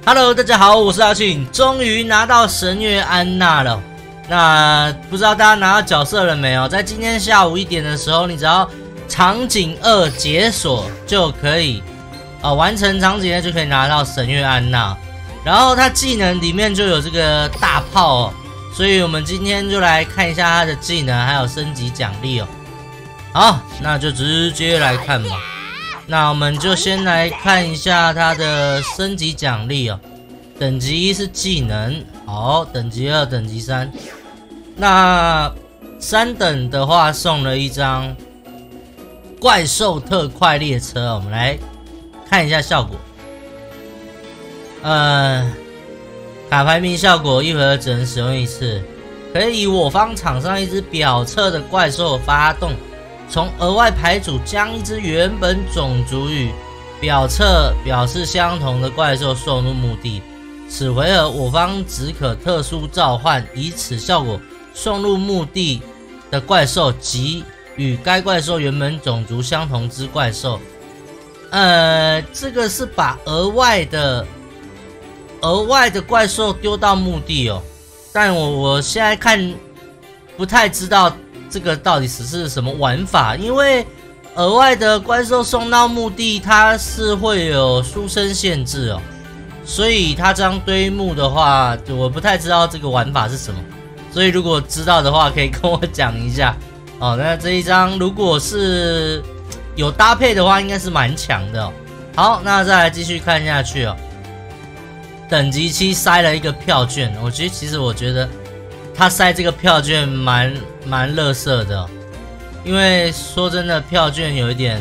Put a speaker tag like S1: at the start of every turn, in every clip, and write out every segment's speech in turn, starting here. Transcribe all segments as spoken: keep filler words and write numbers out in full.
S1: Hello， 大家好，我是阿庆，终于拿到神月安娜了。那不知道大家拿到角色了没有？在今天下午一点的时候，你只要场景二解锁就可以，啊、呃，完成场景二就可以拿到神月安娜。然后它技能里面就有这个大炮哦，所以我们今天就来看一下它的技能还有升级奖励哦。好，那就直接来看吧。那我们就先来看一下它的升级奖励哦。等级一是技能，好，等级二、等级三。那三等的话送了一张怪兽特快列车，我们来看一下效果。呃，卡牌名效果一回合只能使用一次，可以以我方场上一只表侧的怪兽发动，从额外牌组将一只原本种族与表侧表示相同的怪兽送入墓地。此回合我方只可特殊召唤以此效果送入墓地的怪兽及与该怪兽原本种族相同之怪兽。呃，这个是把额外的额外的怪兽丢到墓地哦，但我我现在看不太知道这个到底是什么玩法，因为额外的怪兽送到墓地，它是会有书生限制哦。所以它这样堆墓的话，我不太知道这个玩法是什么，所以如果知道的话，可以跟我讲一下哦。那这一张如果是有搭配的话，应该是蛮强的哦。好，那再来继续看下去哦。等级七塞了一个票券，我觉得其实我觉得他塞这个票券蛮蛮垃圾的哦，因为说真的，票券有一点。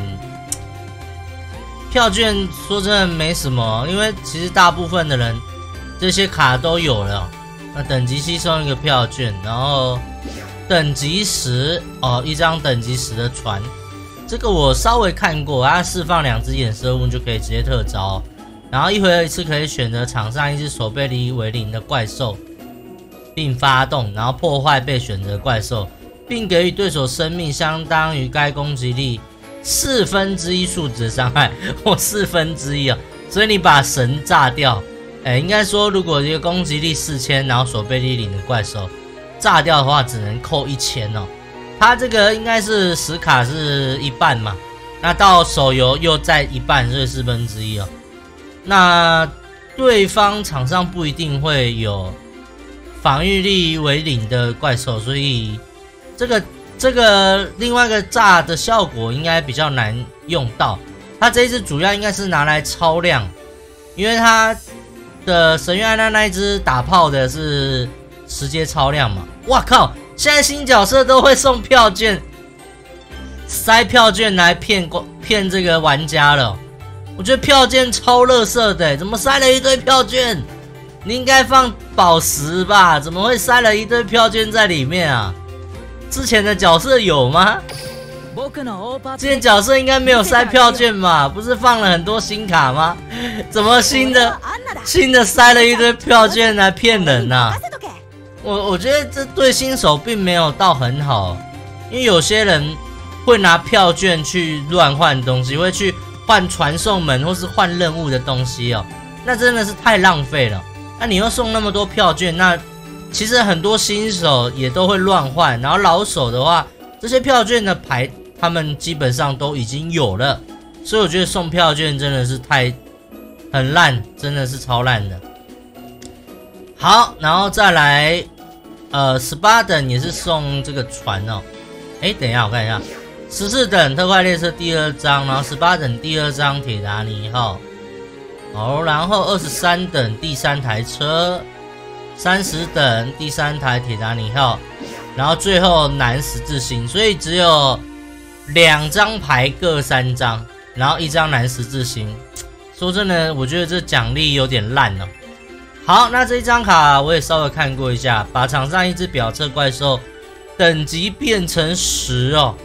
S1: 票券说真的没什么，因为其实大部分的人这些卡都有了。那等级七送一个票券，然后等级十哦，一张等级十的船，这个我稍微看过，它释放两只衍生物就可以直接特招，然后一回合一次可以选择场上一只守备力为零的怪兽，并发动，然后破坏被选择怪兽，并给予对手生命相当于该攻击力四分之一数值的伤害，或四分之一啊，所以你把神炸掉，哎，应该说如果一个攻击力四千，然后守备力零的怪兽炸掉的话，只能扣一千哦。它这个应该是实卡是一半嘛，那到手游又再一半，所以四分之一哦。那对方场上不一定会有防御力为零的怪兽，所以这个。这个另外一个炸的效果应该比较难用到，它这一只主要应该是拿来超量，因为它的神月安娜那一只打炮的是直接超量嘛。哇靠！现在新角色都会送票券，塞票券来骗骗这个玩家了。我觉得票券超垃圾的，怎么塞了一堆票券？你应该放宝石吧？怎么会塞了一堆票券在里面啊？之前的角色有吗？之前角色应该没有塞票券嘛？不是放了很多新卡吗？怎么新的新的塞了一堆票券来骗人啊？我我觉得这对新手并没有到很好，因为有些人会拿票券去乱换东西，会去换传送门或是换任务的东西哦，那真的是太浪费了。那你又送那么多票券，那其实很多新手也都会乱换，然后老手的话，这些票券的牌他们基本上都已经有了，所以我觉得送票券真的是太很烂，真的是超烂的。好，然后再来，呃，十八等也是送这个船哦。哎，等一下，我看一下，十四等特快列车第二章，然后十八等第二章铁达尼号，好，然后二十三等第三台车。三十等第三台铁达尼号，然后最后南十字星，所以只有两张牌各三张，然后一张南十字星。说真的，我觉得这奖励有点烂哦。好，那这一张卡我也稍微看过一下，把场上一只表侧怪兽等级变成十哦。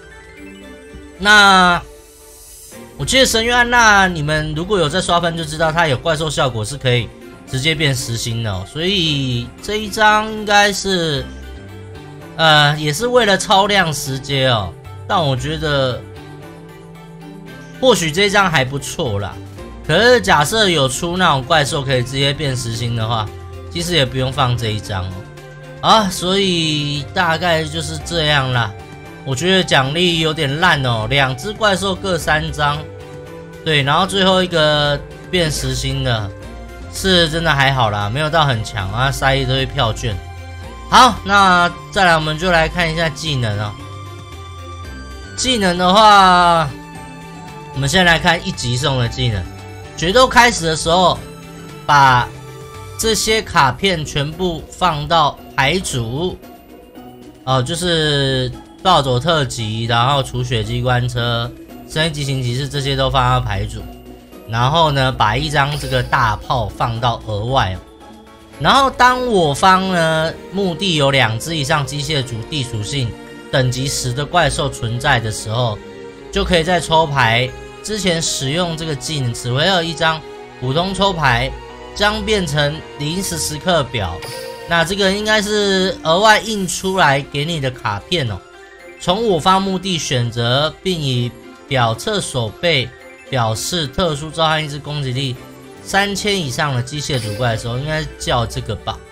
S1: 那我记得神月安娜，你们如果有在刷分就知道，它有怪兽效果是可以直接变实心的哦，所以这一张应该是，呃，也是为了超量时间哦。但我觉得，或许这一张还不错啦。 可是假设有出那种怪兽可以直接变实心的话，其实也不用放这一张哦。啊，所以大概就是这样啦。我觉得奖励有点烂哦，两只怪兽各三张，对，然后最后一个变实心的，是真的还好啦，没有到很强啊，塞一堆票券。好，那再来我们就来看一下技能哦。技能的话，我们先来看一级送的技能。决斗开始的时候，把这些卡片全部放到牌组，哦、呃，就是暴走特辑，然后除血机关车、声音急行骑士这些都放到牌组，然后呢，把一张这个大炮放到额外哦。然后当我方呢墓地有两只以上机械族地属性等级十的怪兽存在的时候，就可以在抽牌之前使用这个技能，此回合一张普通抽牌将变成临时时刻表。那这个应该是额外印出来给你的卡片哦。从我方墓地选择，并以表侧手背表示特殊召唤一只攻击力三千以上的机械主怪兽，应该叫这个吧。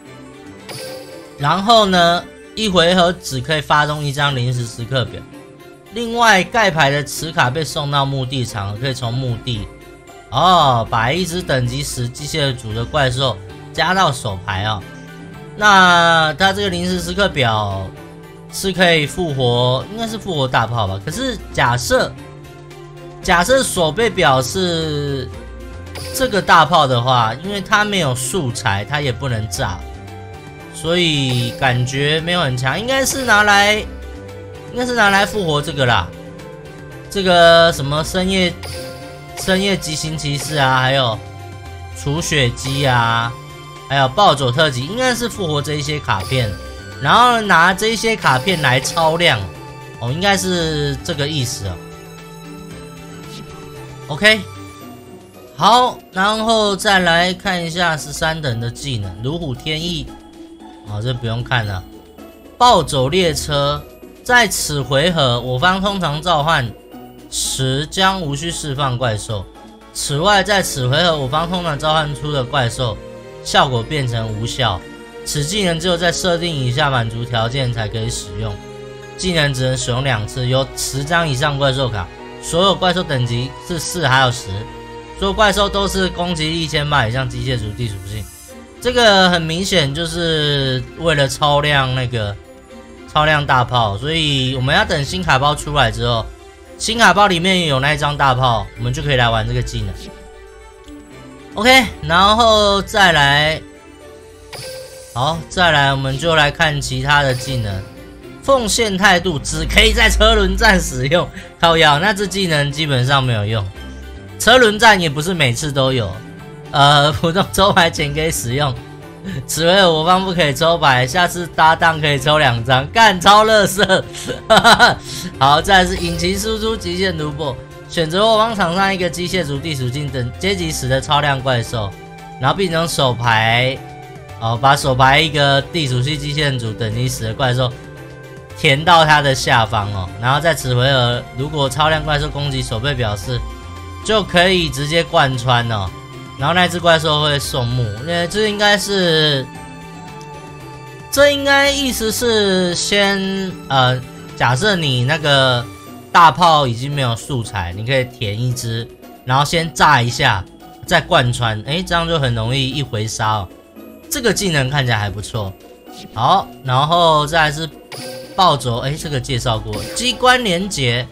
S1: 然后呢，一回合只可以发动一张临时时刻表。另外，盖牌的此卡被送到墓地场，可以从墓地哦把一只等级十机械主的怪兽加到手牌哦。那它这个临时时刻表是可以复活，应该是复活大炮吧？可是假设假设手背表示这个大炮的话，因为它没有素材，它也不能炸，所以感觉没有很强，应该是拿来，应该是拿来复活这个啦。这个什么深夜深夜急行骑士啊，还有除血机啊，还有暴走特辑，应该是复活这一些卡片，然后拿这些卡片来超量哦，应该是这个意思哦。OK。好，然后再来看一下十三等的技能，如虎添翼。哦，这不用看了。暴走列车，在此回合，我方通常召唤时将无需释放怪兽。此外，在此回合，我方通常召唤出的怪兽效果变成无效。此技能只有在设定以下满足条件才可以使用。技能只能使用两次，有十张以上怪兽卡，所有怪兽等级是四还有十。所有怪兽都是攻击力一千八以上机械属地属性，这个很明显就是为了超量那个超量大炮，所以我们要等新卡包出来之后，新卡包里面有那一张大炮，我们就可以来玩这个技能。OK， 然后再来，好，再来我们就来看其他的技能。奉献态度只可以在车轮战使用，靠腰，那这技能基本上没有用。车轮战也不是每次都有，呃，普通抽牌前可以使用，此回合我方不可以抽牌，下次搭档可以抽两张，干超垃圾。好，再来是引擎输出极限突破，选择我方场上一个机械族地属性等阶级十的超量怪兽，然后并从手牌，哦，把手牌一个地属性机械族等级十的怪兽填到它的下方哦，然后在此回合如果超量怪兽攻击手背表示，就可以直接贯穿哦，然后那只怪兽会送木，那这应该是，这应该意思是先呃，假设你那个大炮已经没有素材，你可以填一只，然后先炸一下，再贯穿，诶，这样就很容易一回杀哦。这个技能看起来还不错。好，然后再来是暴走，诶，这个介绍过，机关连结。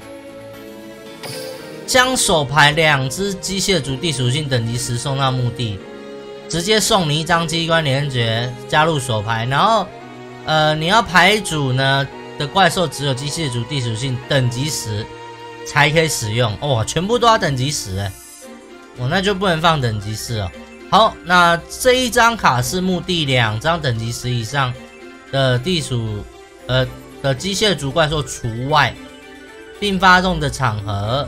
S1: 将手牌两只机械族地属性等级十送到墓地，直接送你一张机关连结加入手牌，然后呃你要牌组呢的怪兽只有机械族地属性等级十才可以使用哦，全部都要等级十哎，哦那就不能放等级四哦。好，那这一张卡是墓地两张等级十以上的地属呃的机械族怪兽除外，并发动的场合。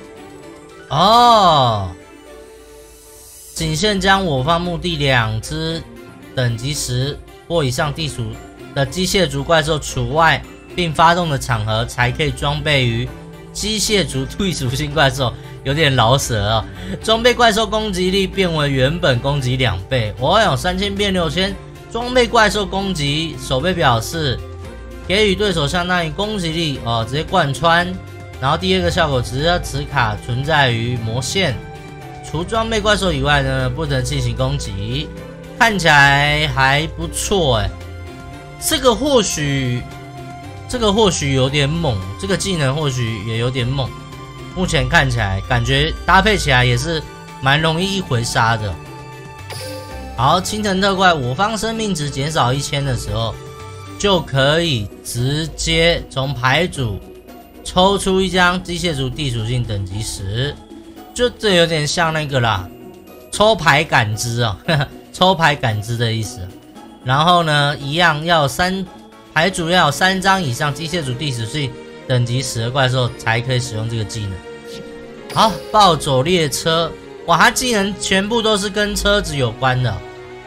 S1: 哦，仅限将我方墓地两只等级十或以上地属的机械族怪兽除外，并发动的场合才可以装备于机械族地属性怪兽。 有点老舍哦。装备怪兽攻击力变为原本攻击两倍，哦哟，三千变六千。装备怪兽攻击手背表示给予对手相当于攻击力哦，直接贯穿。然后第二个效果，只要此卡存在于魔线，除装备怪兽以外呢，不能进行攻击。看起来还不错哎，这个或许。这个或许有点猛，这个技能或许也有点猛。目前看起来，感觉搭配起来也是蛮容易一回杀的。好，青藤特怪，我方生命值减少一千的时候，就可以直接从牌组抽出一张机械族地属性等级十，就这有点像那个啦，抽牌感知啊、哦，抽牌感知的意思。然后呢，一样要三。牌主要有三张以上机械族地属性等级十的怪兽才可以使用这个技能。好，暴走列车，哇，它技能全部都是跟车子有关的。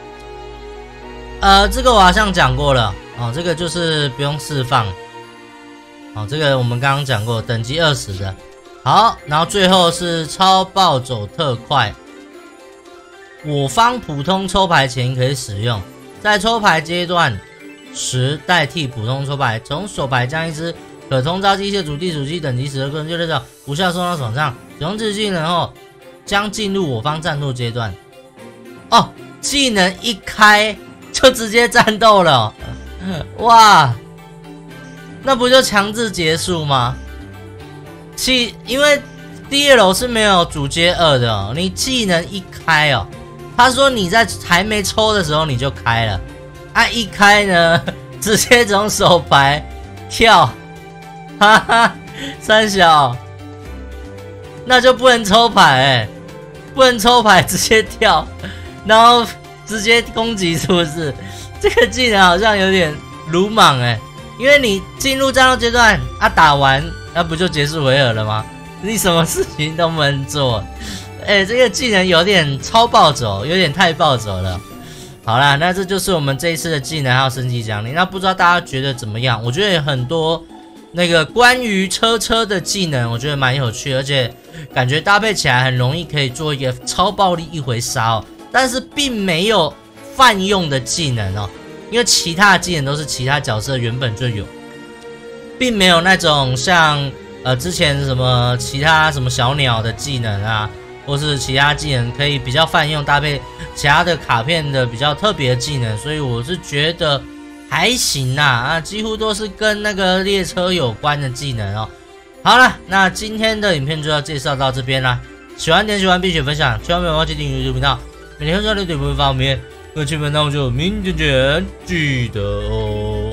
S1: 呃，这个我好像讲过了哦，这个就是不用释放。哦，这个我们刚刚讲过，等级二十的。好，然后最后是超暴走特快，我方普通抽牌前可以使用，在抽牌阶段。十代替普通抽牌，从手牌将一只可通招机械族地属性等级十的个人就列手无效送到手上，使用这技能后将进入我方战斗阶段。哦，技能一开就直接战斗了，哇，那不就强制结束吗？其因为第二楼是没有主阶二的哦，你技能一开哦，他说你在还没抽的时候你就开了。啊！一开呢，直接从手牌跳，哈哈，三小，那就不能抽牌哎、欸，不能抽牌直接跳，然后直接攻击，是不是？这个技能好像有点鲁莽哎、欸，因为你进入战斗阶段啊，打完那、啊、不就结束回合了吗？你什么事情都不能做，哎、欸，这个技能有点超暴走，有点太暴走了。好啦，那这就是我们这一次的技能还有升级奖励。那不知道大家觉得怎么样？我觉得有很多那个关于车车的技能，我觉得蛮有趣的，而且感觉搭配起来很容易可以做一个超暴力一回杀哦。但是并没有泛用的技能哦，因为其他的技能都是其他角色原本就有，并没有那种像呃之前什么其他什么小鸟的技能啊。或是其他技能可以比较泛用，搭配其他的卡片的比较特别的技能，所以我是觉得还行啦啊，几乎都是跟那个列车有关的技能哦。好了，那今天的影片就要介绍到这边啦。喜欢点喜欢并且分享，千万不要忘记订阅YouTube频道，每天会刷六点不会发面。各位亲们，那我们就明天见，记得哦。